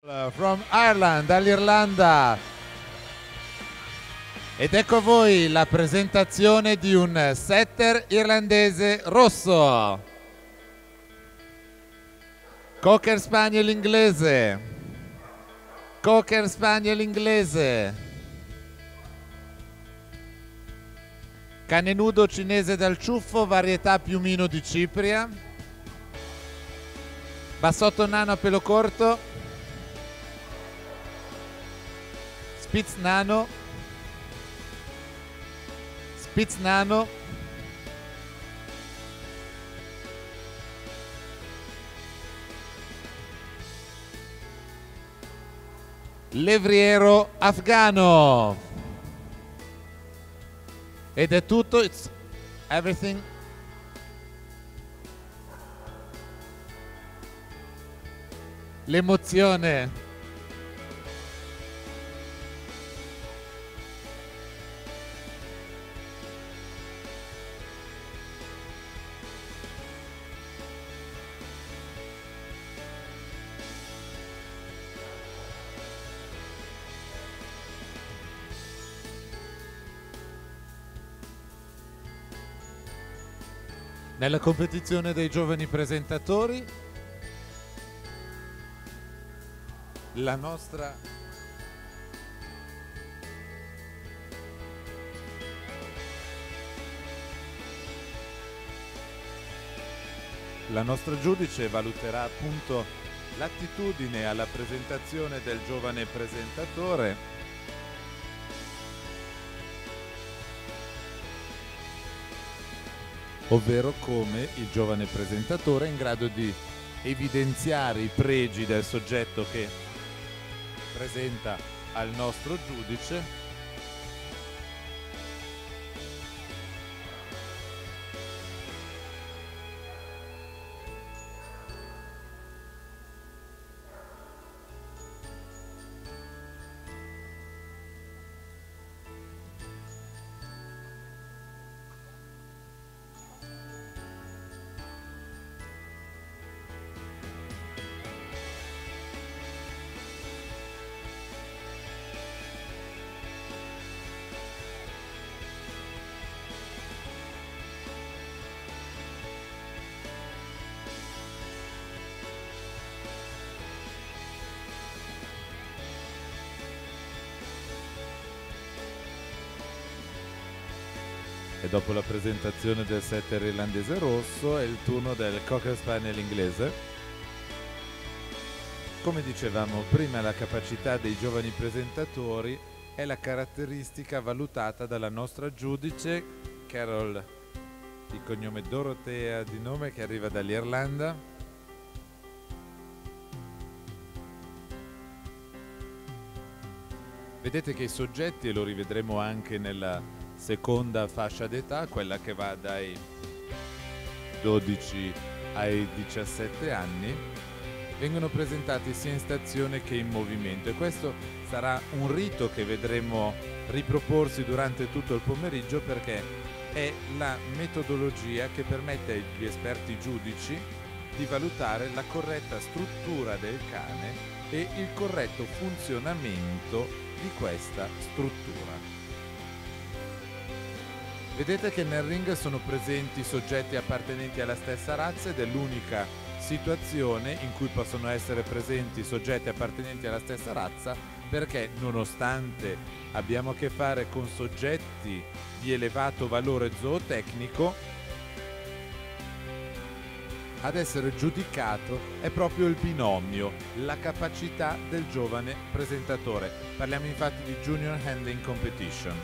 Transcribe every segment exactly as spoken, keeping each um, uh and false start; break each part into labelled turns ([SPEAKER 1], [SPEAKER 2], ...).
[SPEAKER 1] From Ireland, dall'Irlanda. Ed ecco a voi la presentazione di un setter irlandese rosso. Cocker Spaniel inglese. Cocker Spaniel inglese. Cane nudo cinese dal ciuffo, varietà piumino di Cipria. Bassotto nano a pelo corto. Spitz nano. Spitz nano. Levriero afgano. Ed è tutto. It's everything. L'emozione. Nella competizione dei giovani presentatori, la nostra la nostra giudice valuterà appunto l'attitudine alla presentazione del giovane presentatore, ovvero come il giovane presentatore è in grado di evidenziare i pregi del soggetto che presenta al nostro giudice e dopo la presentazione del setter irlandese rosso è il turno del Cocker Spaniel inglese. Come dicevamo prima, la capacità dei giovani presentatori è la caratteristica valutata dalla nostra giudice Carol, di cognome Dorotea di nome, che arriva dall'Irlanda. Vedete che i soggetti, e lo rivedremo anche nella seconda fascia d'età, quella che va dai dodici ai diciassette anni, vengono presentati sia in stazione che in movimento, e questo sarà un rito che vedremo riproporsi durante tutto il pomeriggio, perché è la metodologia che permette agli esperti giudici di valutare la corretta struttura del cane e il corretto funzionamento di questa struttura. Vedete che nel ring sono presenti soggetti appartenenti alla stessa razza, ed è l'unica situazione in cui possono essere presenti soggetti appartenenti alla stessa razza, perché nonostante abbiamo a che fare con soggetti di elevato valore zootecnico, ad essere giudicato è proprio il binomio, la capacità del giovane presentatore. Parliamo infatti di Junior Handling Competition.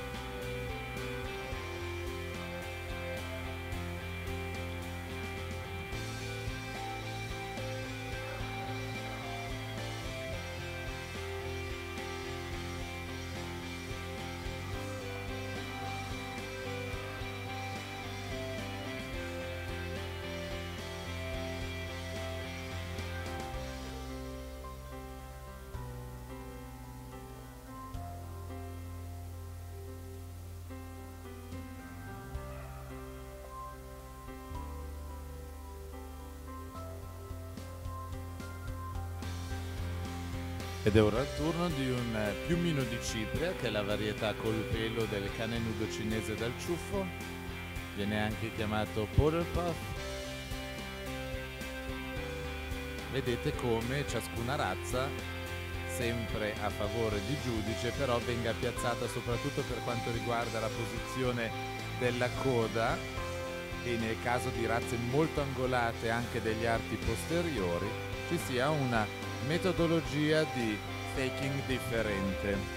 [SPEAKER 1] Ed è ora il turno di un eh, piumino di cipria, che è la varietà col pelo del cane nudo cinese dal ciuffo. Viene anche chiamato Poodle Puff. Vedete come ciascuna razza, sempre a favore di giudice, però venga piazzata soprattutto per quanto riguarda la posizione della coda, e nel caso di razze molto angolate anche degli arti posteriori ci sia una metodologia di staking differente.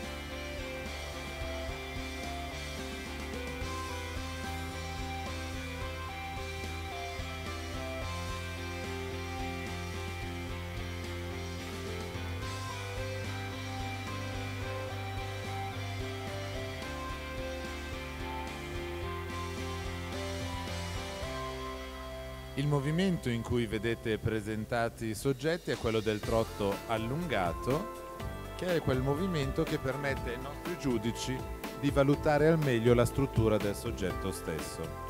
[SPEAKER 1] Il movimento in cui vedete presentati i soggetti è quello del trotto allungato, che è quel movimento che permette ai nostri giudici di valutare al meglio la struttura del soggetto stesso.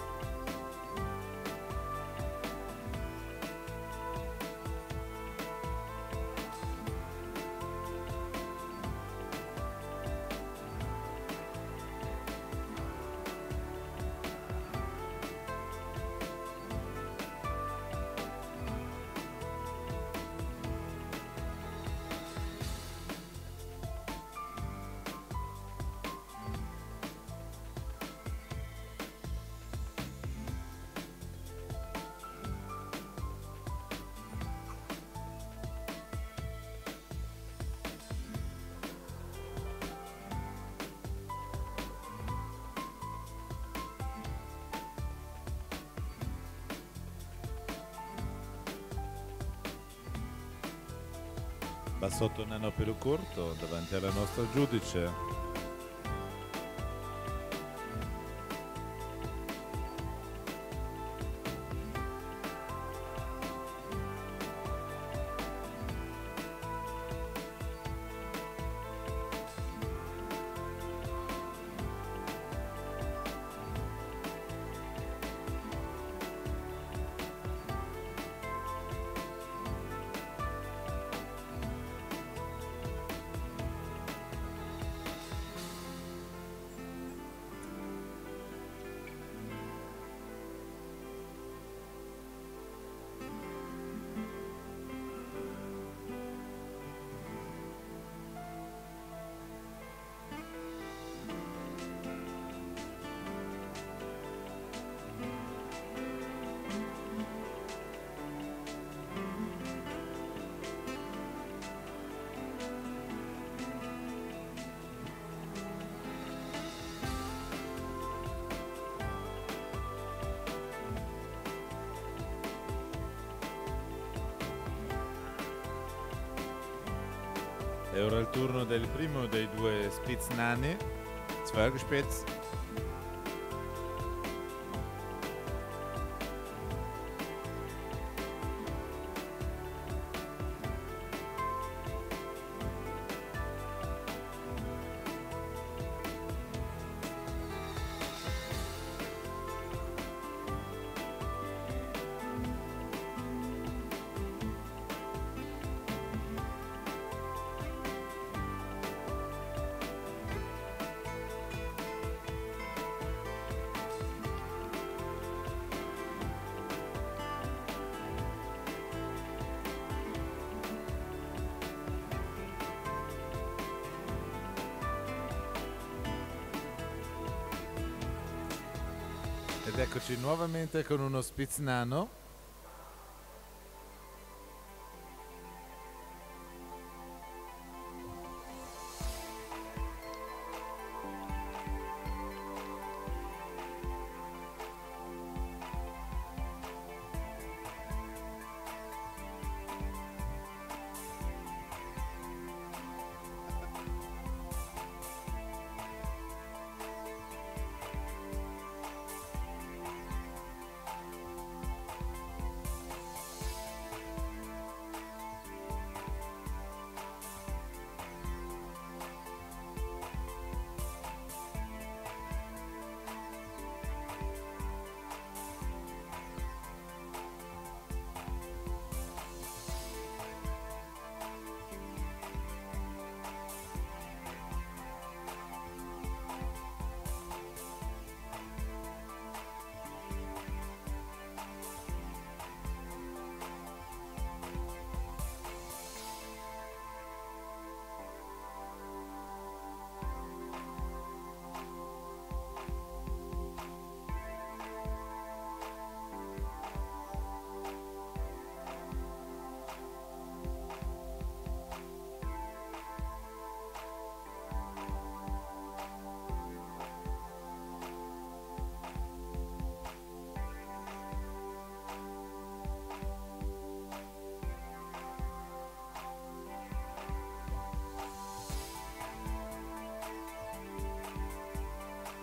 [SPEAKER 1] Bassotto nano a pelo corto davanti alla nostra giudice. È ora il turno del primo dei due Spitznani, Zwergspitz. Ed eccoci nuovamente con uno Spitznano.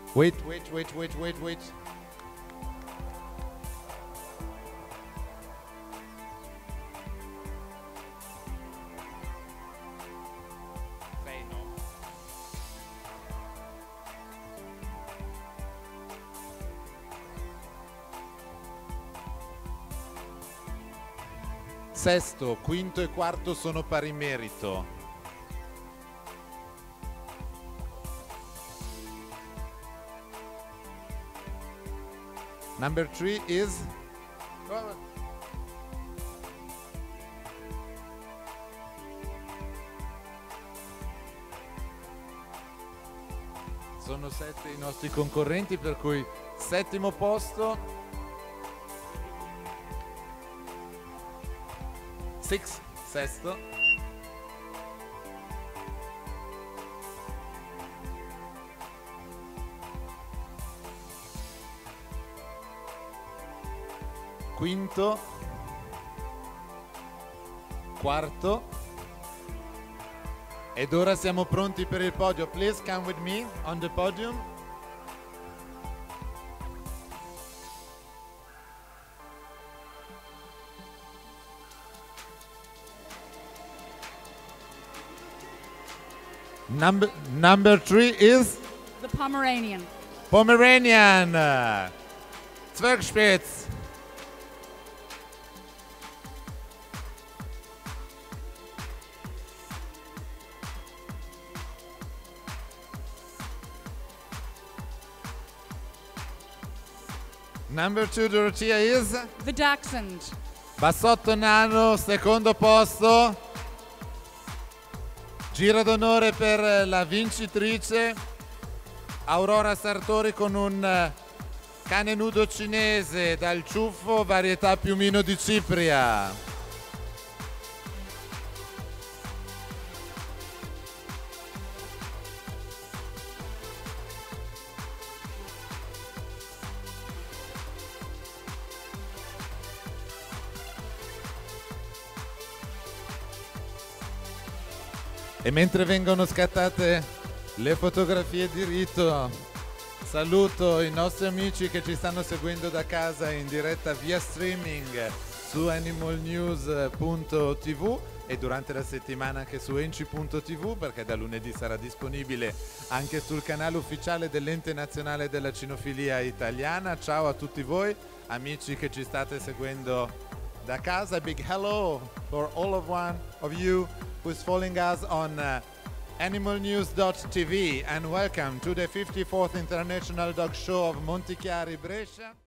[SPEAKER 1] Wait, wait, wait, wait, wait, wait. Sei, no? Sesto, quinto e quarto sono pari merito. Number three is... Sono sette i nostri concorrenti, per cui settimo posto. Six, sesto. Quinto, quarto, ed ora siamo pronti per il podio. Please come with me on the podium. Number, number three is?
[SPEAKER 2] The Pomeranian.
[SPEAKER 1] Pomeranian. Zwergspitz. Number two, Dorothea, is?
[SPEAKER 2] The Dachshund.
[SPEAKER 1] Bassotto Nano, secondo posto. Giro d'onore per la vincitrice Aurora Sartori con un cane nudo cinese dal ciuffo, varietà piumino di Cipria. E mentre vengono scattate le fotografie di rito, saluto i nostri amici che ci stanno seguendo da casa in diretta via streaming su animal news punto tv e durante la settimana anche su enci punto tv, perché da lunedì sarà disponibile anche sul canale ufficiale dell'Ente Nazionale della Cinofilia Italiana. Ciao a tutti voi, amici che ci state seguendo da casa. Big hello for all of one of you who's following us on uh, animal news dot t v, and welcome to the fifty-fourth International Dog Show of Montichiari Brescia.